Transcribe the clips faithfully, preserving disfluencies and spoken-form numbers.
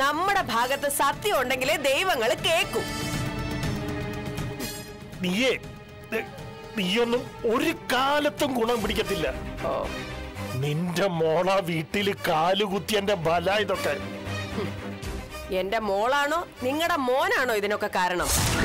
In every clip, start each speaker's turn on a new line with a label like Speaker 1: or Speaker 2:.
Speaker 1: നമ്മുടെ ഭാഗത്ത് സത്യം ഉണ്ടെങ്കിലേ ദൈവങ്ങൾ കേൾക്കും.
Speaker 2: നീയേ നീയൊന്നും ഒരു കാലത്തും ഗുണം പിടിക്കത്തില്ല. നിന്റെ മോള വീട്ടില് കാലുകുത്തി എന്റെ ബല ഇതൊക്കെ.
Speaker 1: എന്റെ മോളാണോ നിങ്ങളുടെ മോനാണോ ഇതിനൊക്കെ കാരണം?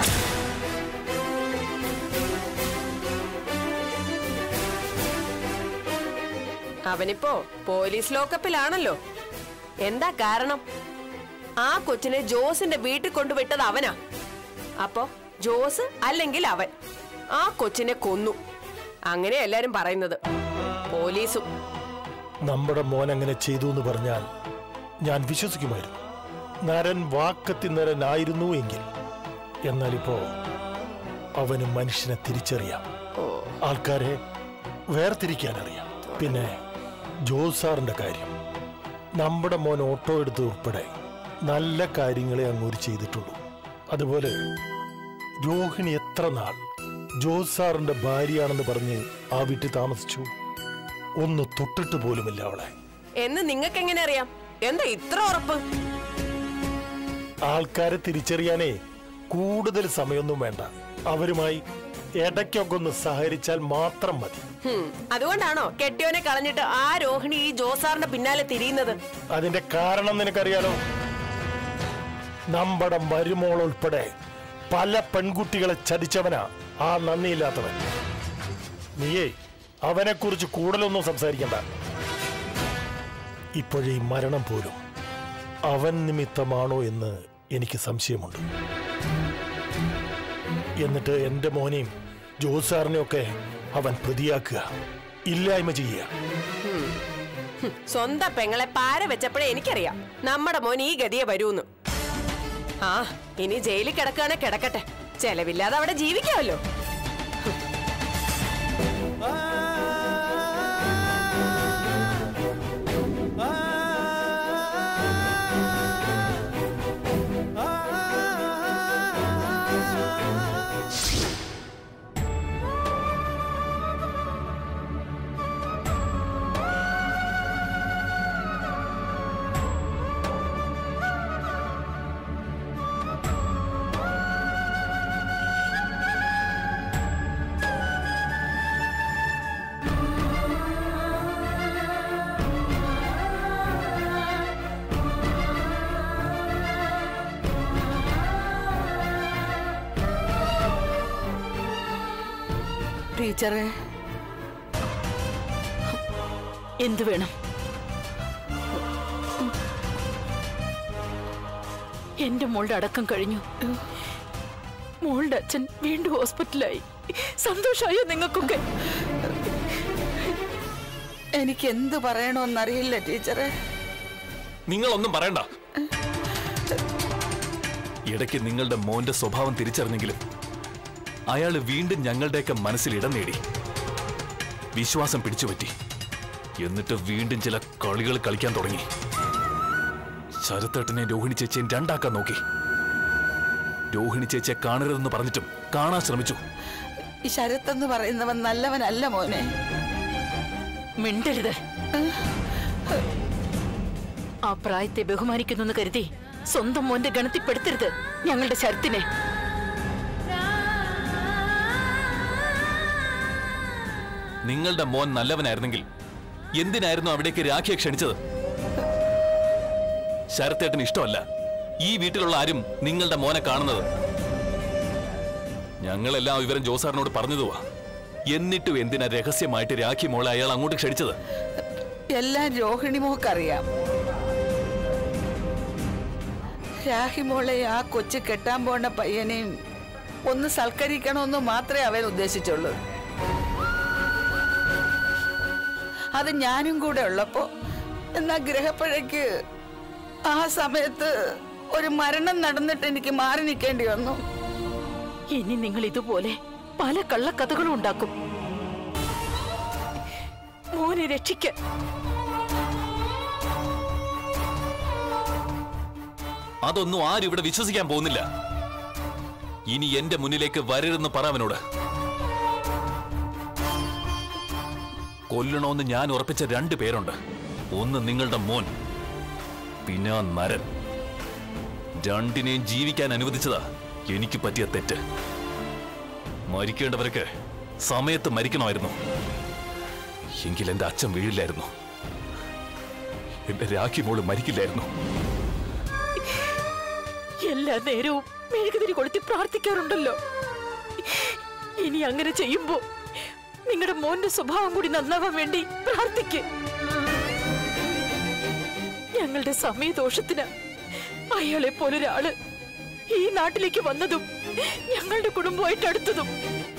Speaker 1: അവനിപ്പോ പോലീസ് ലോക്കപ്പിലാണല്ലോ. എന്താ കാരണം? ആ കൊച്ചിനെ ജോസിന്റെ വീട്ടിൽ കൊണ്ടുവിട്ടത് അവനാ. അപ്പോ ജോസ് അല്ലെങ്കിൽ അവൻ ആ കൊച്ചിനെ കൊന്നു, അങ്ങനെ എല്ലാരും പറയുന്നത്. പോലീസും
Speaker 2: നമ്മുടെ മോൻ അങ്ങനെ ചെയ്തു എന്ന് പറഞ്ഞാൽ ഞാൻ വിശ്വസിക്കുമായിരുന്നു. നരൻ വാക്കത്തി നരനായിരുന്നു എങ്കിൽ. എന്നാലിപ്പോ അവന് മനുഷ്യനെ തിരിച്ചറിയാം, ആൾക്കാരെ വേർതിരിക്കാൻ അറിയാം. പിന്നെ ജോസ് സാറിന്റെ കാര്യം, നമ്മുടെ മോൻ ഓട്ടോ എടുത്ത് ഉൾപ്പെടെ നല്ല കാര്യങ്ങളെ അങ്ങോട്ട് ചെയ്തിട്ടുള്ളൂ. അതുപോലെ രോഹിണി എത്ര നാൾ ജോസ് സാറിന്റെ ഭാര്യയാണെന്ന് പറഞ്ഞ് ആ വീട്ടിൽ താമസിച്ചു. ഒന്ന് തൊട്ടിട്ട് പോലുമില്ല അവളെ.
Speaker 1: എന്ന് നിങ്ങൾക്ക് എങ്ങനെ അറിയാം? എന്താ ഇത്ര ഉറപ്പ്?
Speaker 2: ആൾക്കാരെ തിരിച്ചറിയാനേ കൂടുതൽ സമയമൊന്നും വേണ്ട. അവരുമായി ഇടയ്ക്കൊക്കെ ഒന്ന് സഹകരിച്ചാൽ മാത്രം മതി.
Speaker 1: അതുകൊണ്ടാണോ കെട്ടിയോനെ കളഞ്ഞിട്ട് ആ രോഹിണി ഈ ജോസാറിന്റെ പിന്നാലെ തിരിയുന്നത്?
Speaker 2: അതിന്റെ കാരണം നിനക്കറിയാലോ. നമ്മുടെ മരുമോൾ ഉൾപ്പെടെ പല പെൺകുട്ടികളെ ചതിച്ചവനാ ആ നന്ദിയില്ലാത്തവൻ. നീയേ അവനെ കുറിച്ച് കൂടുതലൊന്നും സംസാരിക്കണ്ട. ഇപ്പോഴേ മരണം പോലും അവൻ നിമിത്തമാണോ എന്ന് എനിക്ക് സംശയമുണ്ട്. എന്നിട്ട് എന്റെ മോനെയും ജോസ് സാറിനെയും ഒക്കെ അവൻ പ്രതിയാക്കുക, ഇല്ലായ്മ ചെയ്യുക.
Speaker 1: സ്വന്തം പെങ്ങളെ പാര വെച്ചപ്പോഴേ എനിക്കറിയാം നമ്മുടെ മോൻ ഈ ഗതിയെ വരൂന്ന്. ആ ഇനി ജയിലിൽ കിടക്കുകയാണെ കിടക്കട്ടെ, ചെലവില്ലാതെ അവിടെ ജീവിക്കാമല്ലോ.
Speaker 3: ടീച്ചറെ, എന്തു വേണം? എന്റെ മോളുടെ അടക്കം കഴിഞ്ഞു. മോളുടെ അച്ഛൻ വീണ്ടും ഹോസ്പിറ്റലായി. സന്തോഷമായോ നിങ്ങൾക്കൊക്കെ? എനിക്ക് എന്ത് പറയണമെന്നറിയില്ല ടീച്ചറെ.
Speaker 4: നിങ്ങളൊന്നും പറയണ്ട. ഇടയ്ക്ക് നിങ്ങളുടെ മോന്റെ സ്വഭാവം തിരിച്ചറിഞ്ഞെങ്കിലും അയാള് വീണ്ടും ഞങ്ങളുടെയൊക്കെ മനസ്സിൽ ഇടം നേടി, വിശ്വാസം പിടിച്ചുപറ്റി. എന്നിട്ട് വീണ്ടും ചില കളികൾ കളിക്കാൻ തുടങ്ങി. ശരത്തേട്ടനെ രോഹിണി ചേച്ചിയും രണ്ടാക്കാൻ നോക്കി. രോഹിണി ചേച്ചിയെ കാണരുതെന്ന് പറഞ്ഞിട്ടും കാണാൻ ശ്രമിച്ചു.
Speaker 3: ഈ ശരത്തെന്ന് പറയുന്നവൻ നല്ലവനല്ല മോനെ. മിണ്ടരുത്. ആ പ്രായത്തെ ബഹുമാനിക്കുന്നു കരുതി സ്വന്തം മോന്റെ ഗണത്തിൽപ്പെടുത്തരുത് ഞങ്ങളുടെ ശരത്തിനെ.
Speaker 4: നിങ്ങളുടെ മോൻ നല്ലവനായിരുന്നെങ്കിൽ എന്തിനായിരുന്നു അവിടേക്ക് രാഖിയെ ക്ഷണിച്ചത്? ശരത്തേട്ടന് ഇഷ്ടമല്ല ഈ വീട്ടിലുള്ള ആരും നിങ്ങളുടെ മോനെ കാണുന്നത്. ഞങ്ങളെല്ലാം വിവരം ജോസാറിനോട് പറഞ്ഞതുവാ. എന്നിട്ടും എന്തിനാ രഹസ്യമായിട്ട് രാഖി മോളെ അയാൾ അങ്ങോട്ട് ക്ഷണിച്ചത്?
Speaker 3: എല്ലാം രോഹിണി മോക്കറിയാം. രാഖി മോളെ ആ കൊച്ചു കെട്ടാൻ പോണ പയ്യനെയും ഒന്ന് സൽക്കരിക്കണമെന്ന് മാത്രമേ അവൻ ഉദ്ദേശിച്ചുള്ളൂ. അത് ഞാനും കൂടെ ഉള്ളപ്പോ എന്നാ ഗ്രഹപ്പഴയ്ക്ക് ആ സമയത്ത് ഒരു മരണം നടന്നിട്ട് എനിക്ക് മാറി നിൽക്കേണ്ടി വന്നു. ഇനി നിങ്ങൾ ഇതുപോലെ പല കള്ളക്കഥകളും ഉണ്ടാക്കും മോനെ രക്ഷിക്കാൻ.
Speaker 4: അതൊന്നും ആരും ഇവിടെ വിശ്വസിക്കാൻ പോകുന്നില്ല. ഇനി എന്റെ മുന്നിലേക്ക് വരരുതെന്ന് പറ അവനോട്. കൊല്ലണമെന്ന് ഞാൻ ഉറപ്പിച്ച രണ്ടു പേരുണ്ട്. ഒന്ന് നിങ്ങളുടെ മോൻ, പിന്നെ ആ നരൻ. രണ്ടിനെയും ജീവിക്കാൻ അനുവദിച്ചതാ എനിക്ക് പറ്റിയ തെറ്റ്. മരിക്കേണ്ടവരൊക്കെ സമയത്ത് മരിക്കണമായിരുന്നു. എങ്കിൽ എന്റെ അച്ഛൻ വീഴില്ലായിരുന്നു, എന്റെ രാഖി മോള് മരിക്കില്ലായിരുന്നു.
Speaker 5: എല്ലാ നേരവും മെഴുകുതിരി കൊളുത്തി പ്രാർത്ഥിക്കാറുണ്ടല്ലോ. ഇനി അങ്ങനെ ചെയ്യുമ്പോ നിങ്ങളുടെ മോന്റെ സ്വഭാവം കൂടി നന്നാവാൻ വേണ്ടി പ്രാർത്ഥിക്ക്. ഞങ്ങളുടെ സമയദോഷത്തിന് അയാളെ പോലൊരാള് ഈ നാട്ടിലേക്ക് വന്നതും ഞങ്ങളുടെ കുടുംബമായിട്ട് അടുത്തതും.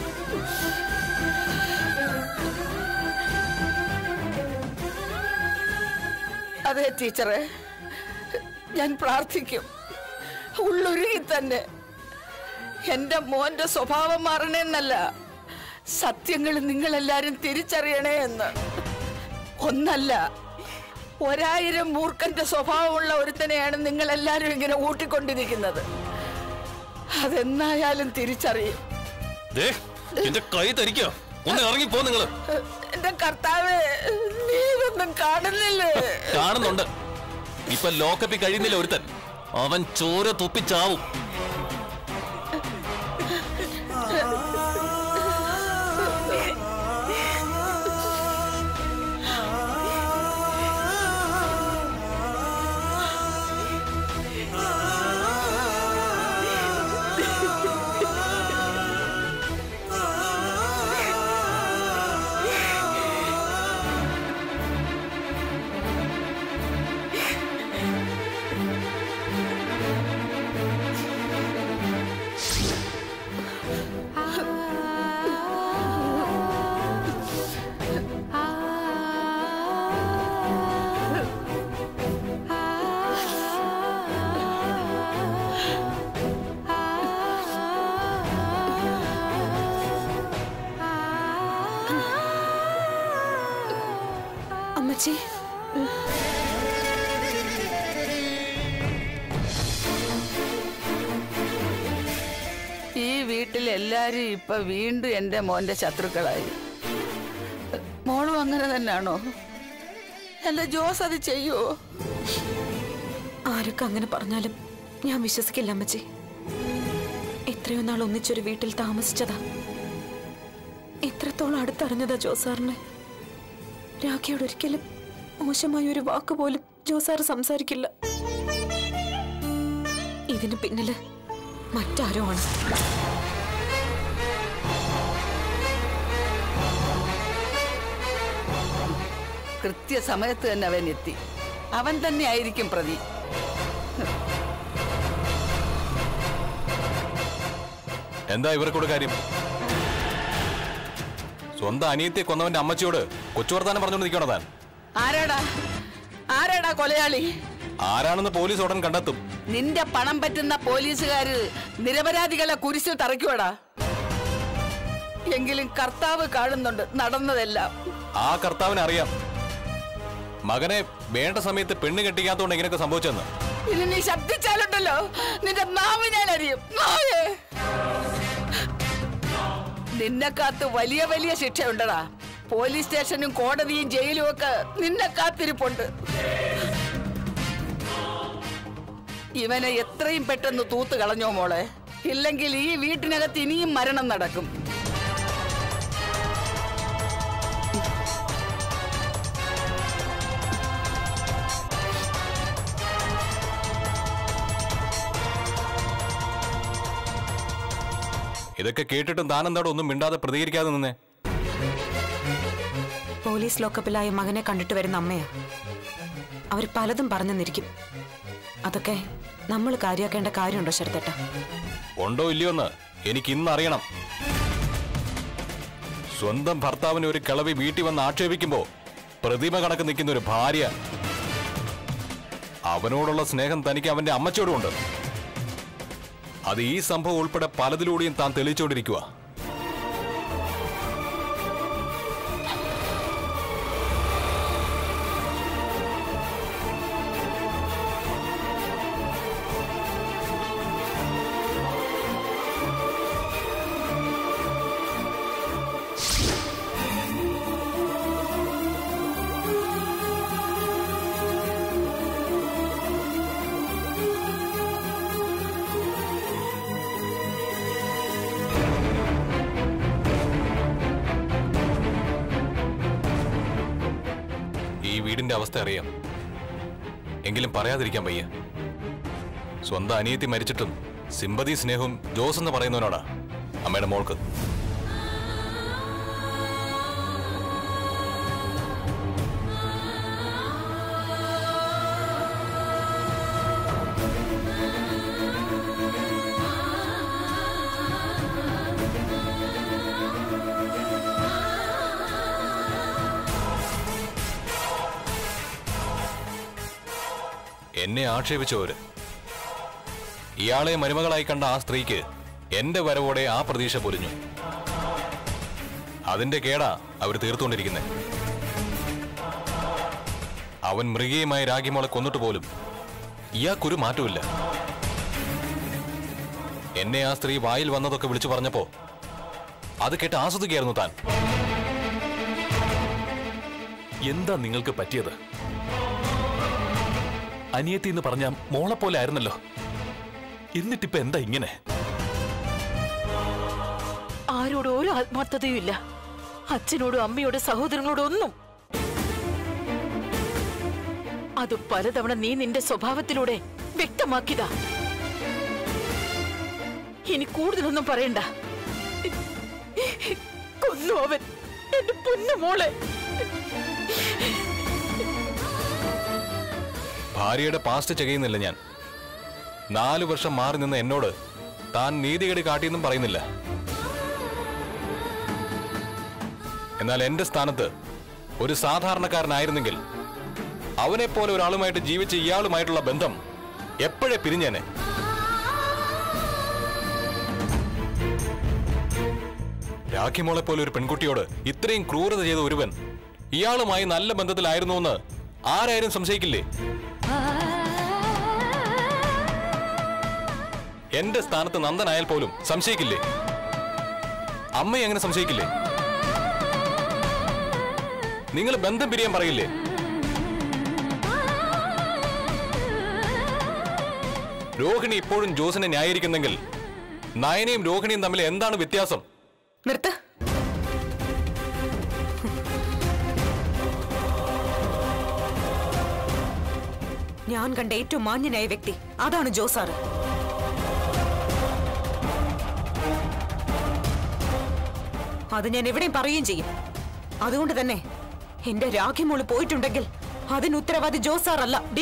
Speaker 3: അതെ ടീച്ചറെ, ഞാൻ പ്രാർത്ഥിക്കും ഉള്ളൊരുങ്ങി തന്നെ. എന്റെ മോന്റെ സ്വഭാവം മാറണേന്നല്ല, സത്യങ്ങൾ നിങ്ങളെല്ലാരും തിരിച്ചറിയണേ എന്ന്. ഒന്നല്ല, ഒരായിരം മൂർഖന്റെ സ്വഭാവമുള്ള ഒരുത്തനെയാണ് നിങ്ങൾ എല്ലാരും ഇങ്ങനെ ഊട്ടിക്കൊണ്ടിരിക്കുന്നത്. അതെന്നായാലും തിരിച്ചറിയും.
Speaker 4: എന്റെ കൈ തരിക്കോ, ഒന്ന് ഇറങ്ങിപ്പോ നിങ്ങള്.
Speaker 3: എന്റെ കർത്താവേ, നീ ഇതൊന്നും കാണുന്നില്ലേ?
Speaker 4: കാണുന്നുണ്ട്. ഇപ്പൊ ലോക്കപ്പിൽ കഴിയുന്നില്ല ഒരുത്തൻ, അവൻ ചോര തുപ്പിച്ചാവും.
Speaker 5: അമ്മച്ചി,
Speaker 3: ഈ വീട്ടിൽ എല്ലാരും ഇപ്പൊ വീണ്ടും എന്റെ മോന്റെ ശത്രുക്കളായി. മോളും അങ്ങനെ തന്നെയാണോ? അല്ല ജോസ് അത് ചെയ്യോ?
Speaker 5: ആരൊക്കെ അങ്ങനെ പറഞ്ഞാലും ഞാൻ വിശ്വസിക്കില്ല അമ്മച്ചി. എത്രയോ നാൾ ഒന്നിച്ചൊരു വീട്ടിൽ താമസിച്ചതാ. എത്രത്തോളം അടുത്തറിഞ്ഞതാ ജോസാറിനെ. രാഖിയോട് ഒരിക്കലും മോശമായ ഒരു വാക്ക് പോലും ജോസാറ് സംസാരിക്കില്ല. ഇതിന് പിന്നില് മറ്റാരോ ആണ്.
Speaker 3: കൃത്യസമയത്ത് തന്നെ അവൻ എത്തി. അവൻ തന്നെ ആയിരിക്കും പ്രതി.
Speaker 6: എന്താ ഇവർക്കൂടെ കാര്യം? സ്വന്തം അനിയത്തെ കൊന്നവന്റെ അമ്മച്ചിയോട് കൊച്ചുവർത്താനം പറഞ്ഞുകൊണ്ട് നിൽക്കണോ താൻ?
Speaker 3: ആരാടാ ആരാടാ കൊലയാളി?
Speaker 6: ആരാണെന്ന് പോലീസ് ഉടൻ കണ്ടെത്തും.
Speaker 3: നിന്റെ പണം പറ്റുന്ന പോലീസുകാര് നിരപരാധികളെ കുരിശിൽ തറയ്ക്കുവാടാ. എങ്കിലും കർത്താവ് കാണുന്നുണ്ട് നടന്നതെല്ലാം.
Speaker 6: ആ കർത്താവിനെ അറിയാം മകനെ വേണ്ട സമയത്ത് പെണ്ണ് കെട്ടിക്കാത്തോണ്ട് എങ്ങനെയൊക്കെ സംഭവിച്ചെന്ന്.
Speaker 3: ഇനി നീ ശബ്ദിച്ചാലുണ്ടല്ലോ നിന്റെ നാവ് ഞാൻ അറിയും. നാവേ, നിന്നെ കാത്ത് വലിയ വലിയ ശിക്ഷയുണ്ടടാ. പോലീസ് സ്റ്റേഷനും കോടതിയും ജയിലും ഒക്കെ നിന്നെ കാത്തിരിപ്പുണ്ട്. ഇവനെ എത്രയും പെട്ടെന്ന് തൂത്ത് കളഞ്ഞോ മോളെ, ഇല്ലെങ്കിൽ ഈ വീട്ടിനകത്ത് ഇനിയും മരണം നടക്കും.
Speaker 6: ഇതൊക്കെ കേട്ടിട്ടും താനെന്താടോ ഒന്നും മിണ്ടാതെ പ്രതികരിക്കാതെ നിന്നേ?
Speaker 5: പോലീസ് ലോക്കപ്പിലായ മകനെ കണ്ടിട്ട് വരുന്ന അമ്മയാ. അവർ പലതും പറഞ്ഞെന്നിരിക്കും. അതൊക്കെ നമ്മൾ കാര്യമാക്കേണ്ട കാര്യമുണ്ടോ ശരത്തേട്ട?
Speaker 6: ഉണ്ടോ ഇല്ലയോന്ന് എനിക്ക് ഇന്ന് അറിയണം. സ്വന്തം ഭർത്താവിന് ഒരു കിളവി വീട്ടിൽ വന്ന് ആക്ഷേപിക്കുമ്പോ പ്രതിമ കണക്ക് നിൽക്കുന്ന ഒരു ഭാര്യ, അവനോടുള്ള സ്നേഹം തനിക്ക് അവന്റെ അമ്മച്ചോടുമുണ്ട്. അത് ഈ സംഭവം ഉൾപ്പെടെ പലതിലൂടെയും താൻ തെളിയിച്ചുകൊണ്ടിരിക്കുക. വീടിന്റെ അവസ്ഥ അറിയാം. എങ്കിലും പറയാതിരിക്കാൻ വയ്യ. സ്വന്തം അനിയത്തി മരിച്ചിട്ടും സിമ്പതി സ്നേഹവും ജോസ് എന്ന് പറയുന്നവനോടാ അമ്മയുടെ മോൾക്ക്. എന്നെ ആക്ഷേപിച്ചവര് ഇയാളെ മരുമകളായി കണ്ട ആ സ്ത്രീക്ക് എന്റെ വരവോടെ ആ പ്രതീക്ഷ പൊലിഞ്ഞു. അതിന്റെ കേടാ അവർ തീർത്തുകൊണ്ടിരിക്കുന്നത്. അവൻ മൃഗീയമായി രാഗിമോളെ കൊന്നിട്ട് പോലും ഇയാൾക്കൊരു മാറ്റമില്ല. എന്നെ ആ സ്ത്രീ വായിൽ വന്നതൊക്കെ വിളിച്ചു പറഞ്ഞപ്പോ അത് കേട്ട് ആസ്വദിക്കുകയായിരുന്നു താൻ.
Speaker 4: എന്താ നിങ്ങൾക്ക് പറ്റിയത്? അനിയത്തി എന്ന് പറഞ്ഞ മോളെ പോലെ ആയിരുന്നല്ലോ, എന്നിട്ടിപ്പോ എന്താ ഇങ്ങനെ?
Speaker 5: ആരോടും ഒരു ആത്മാർത്ഥതയും ഇല്ല, അച്ഛനോടും അമ്മയോടും സഹോദരങ്ങളോടും ഒന്നും. അത് പലതവണ നീ നിന്റെ സ്വഭാവത്തിലൂടെ വ്യക്തമാക്കിയതാ. ഇനി കൂടുതലൊന്നും പറയണ്ട. കൊന്നു അവൻ എന്റെ പൊന്നു മോളെ.
Speaker 6: ഭാര്യയുടെ പാസ്റ്റ് ചെയ്യുന്നില്ല ഞാൻ. നാലു വർഷം മാറി നിന്ന് എന്നോട് താൻ നീതികേട് കാട്ടിയെന്നും പറയുന്നില്ല. എന്നാൽ എന്റെ സ്ഥാനത്ത് ഒരു സാധാരണക്കാരനായിരുന്നെങ്കിൽ അവനെപ്പോലെ ഒരാളുമായിട്ട് ജീവിച്ച ഇയാളുമായിട്ടുള്ള ബന്ധം എപ്പോഴേ പിരിഞ്ഞേനെ. രാഖിമോളെ പോലെ ഒരു പെൺകുട്ടിയോട് ഇത്രയും ക്രൂരത ചെയ്ത ഒരുവൻ ഇയാളുമായി നല്ല ബന്ധത്തിലായിരുന്നു എന്ന് ആരായാലും സംശയിക്കില്ലേ? എന്റെ സ്ഥാനത്ത് നന്ദനായാൽ പോലും സംശയിക്കില്ലേ? അമ്മയെ അങ്ങനെ സംശയിക്കില്ലേ? നിങ്ങൾ ബന്ധം പിരിയാൻ പറയില്ലേ? രോഹിണി ഇപ്പോഴും ജോസിനെ ന്യായീകരിക്കുന്നെങ്കിൽ നയനയും രോഹിണിയും തമ്മിൽ എന്താണ് വ്യത്യാസം?
Speaker 1: നിർത്ത്. ഞാൻ കണ്ട ഏറ്റവും മാന്യനായ വ്യക്തി അതാണ് ജോസാറ്. അത് ഞാൻ എവിടെയും പറയുകയും ചെയ്യും. അതുകൊണ്ട് തന്നെ എന്റെ രാഖിമോള് പോയിട്ടുണ്ടെങ്കിൽ അതിന് ഉത്തരവാദി ജോസാറല്ല. ഡീ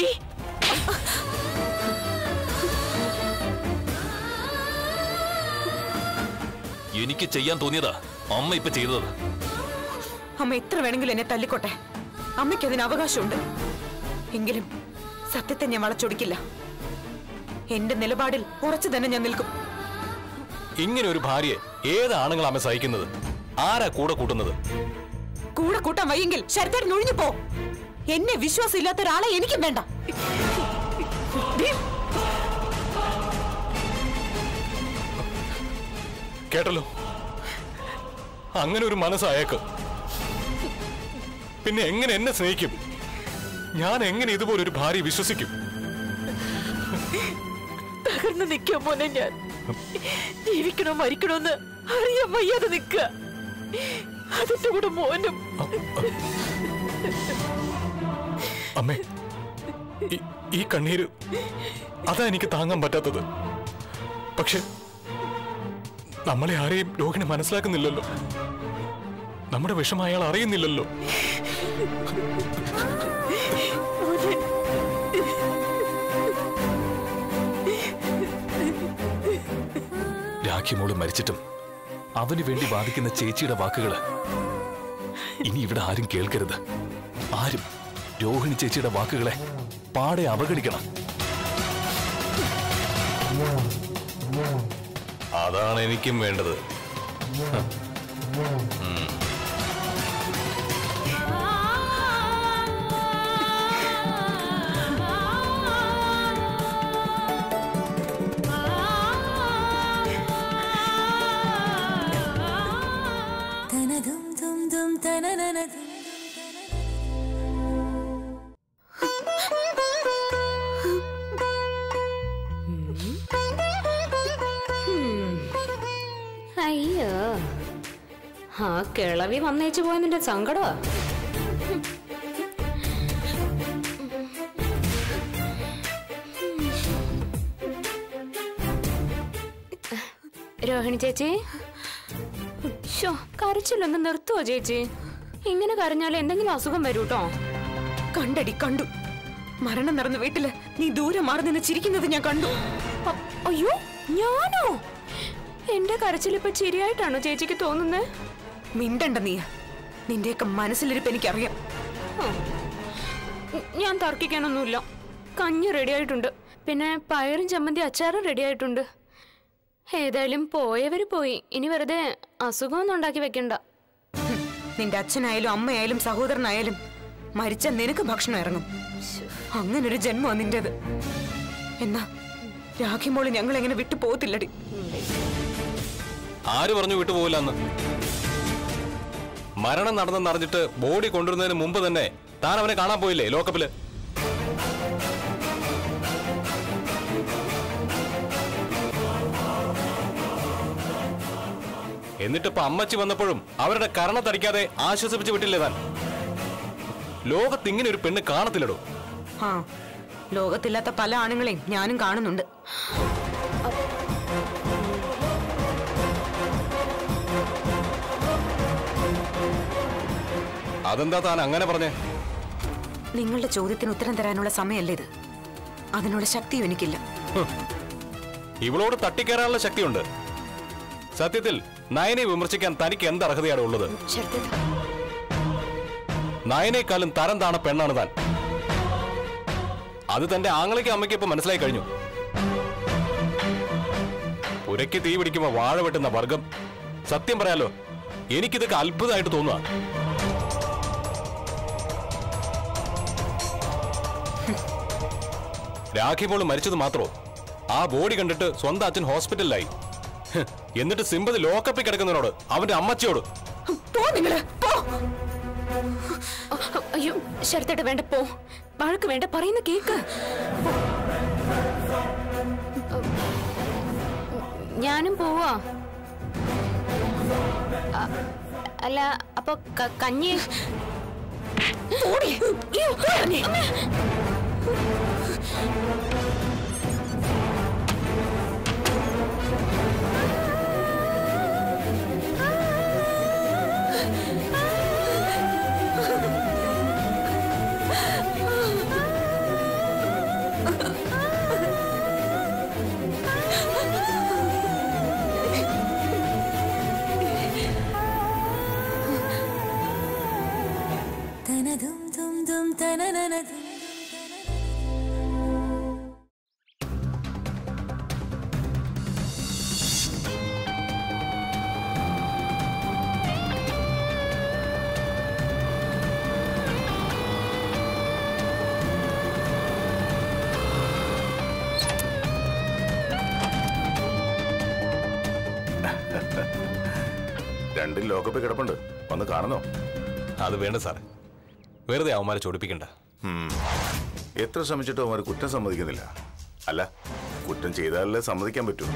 Speaker 4: എനിക്ക് ചെയ്യാൻ തോന്നിയതാ അമ്മ ഇപ്പൊ ചെയ്തത്.
Speaker 1: അമ്മ എത്ര വേണമെങ്കിലും എന്നെ തല്ലിക്കോട്ടെ, അമ്മയ്ക്ക് അതിന് അവകാശമുണ്ട്. എങ്കിലും സത്യത്തെ ഞാൻ വളച്ചൊടിക്കില്ല. എന്റെ നിലപാടിൽ ഉറച്ചു തന്നെ ഞാൻ നിൽക്കും.
Speaker 6: ഇങ്ങനെ ഒരു ഭാര്യയെ ഏതാണുങ്ങൾ അമ്മ സഹിക്കുന്നത്? ആരാ കൂടെ കൂട്ടുന്നത്?
Speaker 1: കൂടെ കൂട്ടാൻ വയ്യെങ്കിൽ ശരത്തേട്ടൻ ഒഴിഞ്ഞു പോ. എന്നെ വിശ്വാസം ഇല്ലാത്ത ഒരാളെ എനിക്കും വേണ്ട.
Speaker 6: കേട്ടല്ലോ, അങ്ങനെ ഒരു മനസ്സായേക്ക്. പിന്നെ എങ്ങനെ എന്നെ സ്നേഹിക്കും? ഞാൻ എങ്ങനെ ഇതുപോലൊരു ഭാര്യ വിശ്വസിക്കും?
Speaker 5: തകർന്ന് നിൽക്കുക മോനെ. ഞാൻ ജീവിക്കണോ മരിക്കണോന്ന് അറിയാൻ വയ്യാതെ നിൽക്കുക. അതിന്റെ കൂടെ മോനും.
Speaker 6: അമ്മേ, ഈ കണ്ണീര് അതാ എനിക്ക് താങ്ങാൻ പറ്റാത്തത്. പക്ഷെ നമ്മളെ ആരെയും രോഹിണി മനസ്സിലാക്കുന്നില്ലല്ലോ. നമ്മുടെ വിഷമം അയാൾ അറിയുന്നില്ലല്ലോ.
Speaker 4: രാഖിമോള് മരിച്ചിട്ടും അവന് വേണ്ടി വാദിക്കുന്ന ചേച്ചിയുടെ വാക്കുകള് ഇനി ഇവിടെ ആരും കേൾക്കരുത്. ആരും രോഹിണി ചേച്ചിയുടെ വാക്കുകളെ പാടെ അവഗണിക്കണം.
Speaker 6: അതാണ് എനിക്കും വേണ്ടത്.
Speaker 7: അയ്യോ, ആ കിളവി വന്നേച്ചു പോയതിന്റെ സങ്കടമാ. രോഹിണി ചേച്ചി, ശോ, കരച്ചിലൊന്ന് നിർത്തുവോ ചേച്ചി? ഇങ്ങനെ കരഞ്ഞാൽ എന്തെങ്കിലും അസുഖം വരൂട്ടോ.
Speaker 1: കണ്ടടി, കണ്ടു. മരണം നടന്ന വീട്ടില് നീ ദൂരെ മാറി നിന്ന് ചിരിക്കുന്നത് ഞാൻ കണ്ടു.
Speaker 7: അ- അയ്യോ, ഞാനോ? എന്റെ കരച്ചിലിപ്പോ ചിരിയായിട്ടാണോ ചേച്ചിക്ക് തോന്നുന്നത്?
Speaker 1: മിണ്ടണ്ട നീ. നിന്റെയൊക്കെ മനസ്സിലിരിപ്പ് എനിക്കറിയാം.
Speaker 7: ഞാൻ തർക്കിക്കാനൊന്നുമില്ല. കഞ്ഞി റെഡി ആയിട്ടുണ്ട്, പിന്നെ പയറും ചമ്മന്തി അച്ചാറും റെഡി ആയിട്ടുണ്ട്. ഏതായാലും പോയവര് പോയി. ഇനി വെറുതെ അസുഖമൊന്നും ഉണ്ടാക്കി വെക്കണ്ട.
Speaker 1: ഹും, നിന്റെ അച്ഛനായാലും അമ്മയായാലും സഹോദരനായാലും മരിച്ച നിനക്ക് ഭക്ഷണം ഇറങ്ങും. അങ്ങനൊരു ജന്മമാണ് നിന്റേത്. എന്നാ രാഖിമോള് ഞങ്ങൾ എങ്ങനെ വിട്ടു പോകത്തില്ലടി.
Speaker 6: ആര് പറഞ്ഞു വിട്ടുപോകില്ലെന്ന്? മരണം നടന്നെന്നറിഞ്ഞിട്ട് ബോഡി കൊണ്ടുവരുന്നതിന് മുമ്പ് തന്നെ താൻ അവനെ കാണാൻ പോയില്ലേ ലോക്കപ്പില്? എന്നിട്ടിപ്പോ അമ്മച്ചി വന്നപ്പോഴും അവരുടെ കരണത്തടിക്കാതെ ആശ്വസിപ്പിച്ച് വിട്ടില്ലേ താൻ? ലോകത്ത് ഇങ്ങനെ ഒരു പെണ്ണ് കാണത്തില്ലടോ.
Speaker 1: ആ, ലോകത്തില്ലാത്ത പല ആണുങ്ങളെയും ഞാനും കാണുന്നുണ്ട്.
Speaker 6: അതെന്താ താൻ അങ്ങനെ പറഞ്ഞേ?
Speaker 1: നിങ്ങളുടെ ചോദ്യത്തിന് ഉത്തരം തരാനുള്ള സമയമല്ല ഇത്. അതിനുള്ള ശക്തിയും എനിക്കില്ല.
Speaker 6: ഇവളോട് തട്ടിക്കയറാനുള്ള ശക്തിയുണ്ട്. സത്യത്തിൽ നയനെ വിമർശിക്കാൻ തനിക്ക് എന്ത് അർഹതയാണ് ഉള്ളത്? നയനേക്കാളും തരം താണ പെണ്ണാണ് താൻ. അത് തന്റെ ആങ്ങളയ്ക്ക് അമ്മയ്ക്ക് ഇപ്പൊ മനസ്സിലായി കഴിഞ്ഞു. പുരയ്ക്ക് തീ പിടിക്കുമ്പോ വാഴ വെട്ടുന്ന വർഗം. സത്യം പറയാലോ, എനിക്കിതൊക്കെ അത്ഭുതമായിട്ട് തോന്നുക. രാഖിമോള് മരിച്ചത് മാത്രോ? ആ ബോഡി കണ്ടിട്ട് സ്വന്തം അച്ഛൻ ഹോസ്പിറ്റലിലായി. എന്നിട്ട് സിമ്പതി ലോക്കപ്പിൽ കിടക്കുന്നതിനോട് അവന്റെ അമ്മച്ചിയോട്
Speaker 7: അയ്യോ ശരത്തേട്ട, വേണ്ട, പോ. വഴക്ക് വേണ്ട, പറയുന്ന കേക്ക്. ഞാനും പോവാ. അല്ല, അപ്പൊ കഞ്ഞി
Speaker 8: രണ്ടിൽ ലോക്കപ്പിൽ കിടപ്പുണ്ട്, വന്ന് കാണുന്നോ?
Speaker 6: അത് വേണ്ട സാറേ, വെറുതെ അവന്മാരെ ചൊടിപ്പിക്കണ്ട.
Speaker 8: എത്ര ശ്രമിച്ചിട്ടും അവന്മാർ കുറ്റം സമ്മതിക്കുന്നില്ല. അല്ല, കുറ്റം ചെയ്താലല്ലേ സമ്മതിക്കാൻ പറ്റൂ.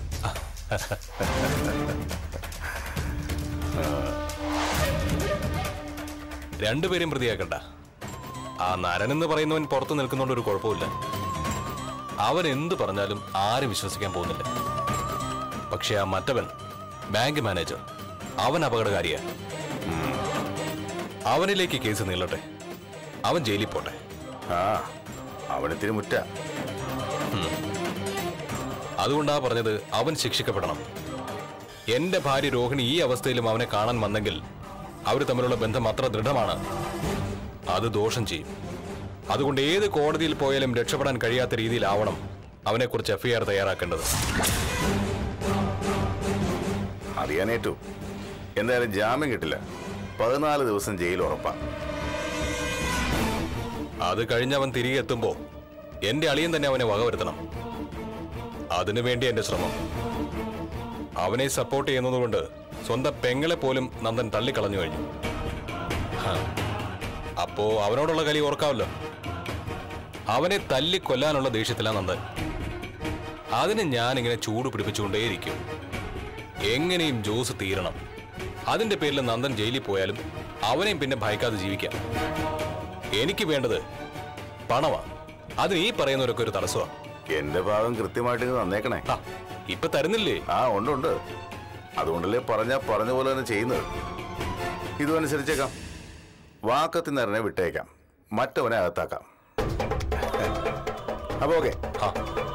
Speaker 6: രണ്ടുപേരും പ്രതിയാക്കണ്ട. ആ നരൻ എന്ന് പറയുന്നവൻ പുറത്തു നിൽക്കുന്നോണ്ട് ഒരു കുഴപ്പമില്ല. അവൻ എന്ത് പറഞ്ഞാലും ആരും വിശ്വസിക്കാൻ പോകുന്നില്ല. പക്ഷെ ആ മറ്റവൻ, ബാങ്ക് മാനേജർ, അവൻ അപകടകാരിയാ. അവനിലേക്ക് കേസ് നീളട്ടെ, അവൻ ജയിലിൽ പോട്ടെ.
Speaker 8: ആ, അവനത്തിരി മുറ്റ.
Speaker 6: അതുകൊണ്ടാ പറഞ്ഞത് അവൻ ശിക്ഷിക്കപ്പെടണം. എന്റെ ഭാര്യ രോഹിണി ഈ അവസ്ഥയിലും അവനെ കാണാൻ വന്നെങ്കിൽ അവർ തമ്മിലുള്ള ബന്ധം അത്ര ദൃഢമാണ്. അത് ദോഷം ചെയ്യും. അതുകൊണ്ട് ഏത് കോടതിയിൽ പോയാലും രക്ഷപ്പെടാൻ കഴിയാത്ത രീതിയിലാവണം അവനെക്കുറിച്ച് എഫ്ഐആർ തയ്യാറാക്കേണ്ടത്.
Speaker 8: അറിയാനേറ്റു. എന്തായാലും ജാമ്യം കിട്ടില്ല. പതിനാല് ദിവസം ജയിൽ ഉറപ്പാ.
Speaker 6: അത് കഴിഞ്ഞവൻ തിരികെ എത്തുമ്പോ എന്റെ അളിയൻ തന്നെ അവനെ വകവരുത്തണം. അതിനുവേണ്ടി എന്റെ ശ്രമം. അവനെ സപ്പോർട്ട് ചെയ്യുന്നതുകൊണ്ട് സ്വന്തം പെങ്ങളെ പോലും നന്ദൻ തള്ളിക്കളഞ്ഞു കഴിഞ്ഞു. അപ്പോ അവനോടുള്ള കളി ഓർക്കാവല്ലോ. അവനെ തല്ലിക്കൊല്ലാനുള്ള ദേഷ്യത്തിലാ നന്ദൻ. അതിന് ഞാനിങ്ങനെ ചൂട് പിടിപ്പിച്ചുകൊണ്ടേയിരിക്കും. എങ്ങനെയും ജോസ് തീരണം. അതിന്റെ പേരിൽ നന്ദൻ ജയിലിൽ പോയാലും അവനെയും പിന്നെ ഭയക്കാതെ ജീവിക്കാം. എനിക്ക് വേണ്ടത് പണമാ. അതിന് ഈ പറയുന്നവരൊക്കെ ഒരു തടസ്സമാണ്.
Speaker 8: എന്റെ ഭാഗം കൃത്യമായിട്ട് തന്നേക്കണേ.
Speaker 6: ഇപ്പൊ തരുന്നില്ലേ?
Speaker 8: ആ ഉണ്ട് ഉണ്ട്. അതുകൊണ്ടല്ലേ പറഞ്ഞ പറഞ്ഞ പോലെ തന്നെ ചെയ്യുന്നത്. ഇതും അനുസരിച്ചേക്കാം. വാക്കത്തിൽ നിറനെ വിട്ടേക്കാം, മറ്റവനെ അകത്താക്കാം. അപ്പൊ ഓക്കെ.
Speaker 6: ആ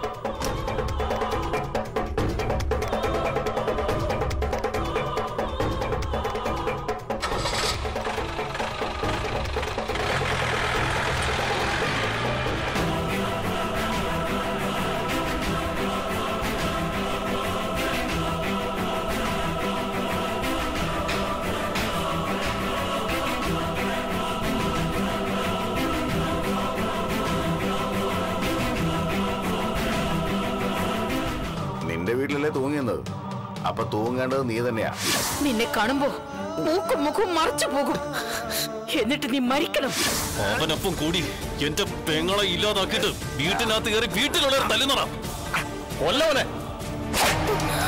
Speaker 8: നിന്റെ വീട്ടിലല്ലേ തൂങ്ങിയെന്നത്, അപ്പൊ തൂങ്ങേണ്ടത് നീ തന്നെയാ.
Speaker 3: നിന്നെ കാണുമ്പോ മൂക്കും മുഖവും മറച്ചു പോകും. എന്നിട്ട് നീ മരിക്കണം.
Speaker 4: അവനൊപ്പം കൂടി എന്റെ പെങ്ങളെ ഇല്ലാതാക്കിയിട്ട് വീട്ടിനകത്ത് കയറി വീട്ടിലുള്ള തല്ലുന്നറ കൊല്ലവനെ.